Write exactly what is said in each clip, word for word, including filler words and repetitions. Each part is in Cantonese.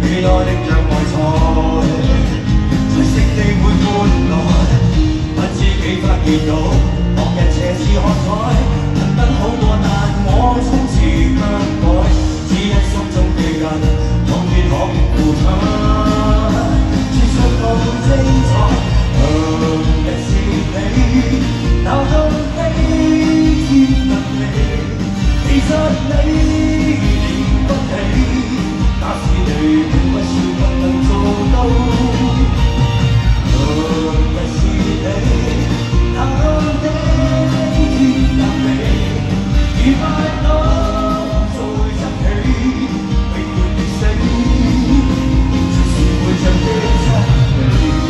你愛的像外在，才識你會換來，不知幾發現到，往日斜視喝彩，人品好過但我從此不改，只因心中記緊，望見可別付出，全信我會精彩，強日是你，鬧到悲天能地，其實你連不起。 假使你並不是不能做到，若不是你，那的天能地，如快樂再拾起，永遠別死，就是會像的真理。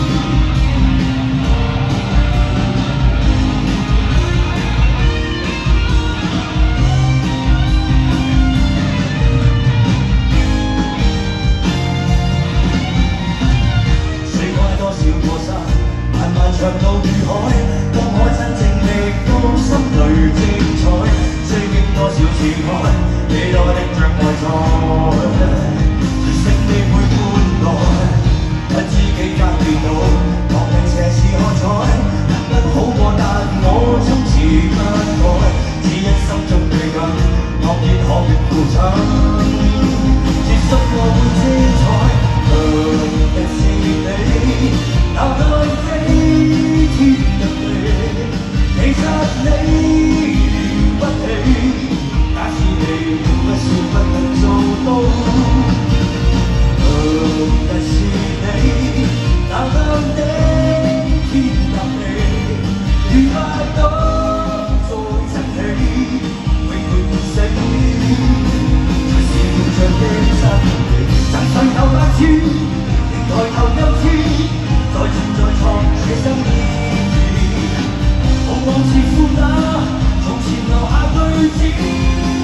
長路如海，當我真正歷到心裏精彩，需經多少次愛，幾多的像外在，才識你會換來，不知幾間跌倒，旁人斜視喝彩，人品好過但我總是不改，只因心中對緊，惡意可別負親，自信我會精彩，強人是你，鬧到飛。 天入地，其實你連不起。假使你並不是不能做到，強日是你，淡淡的天入地，如快樂再振起，永遠不死，才是活着的真理。曾隨頭百次，仍抬頭又次，再戰再創這生意。 往事負擔，從前留下句子。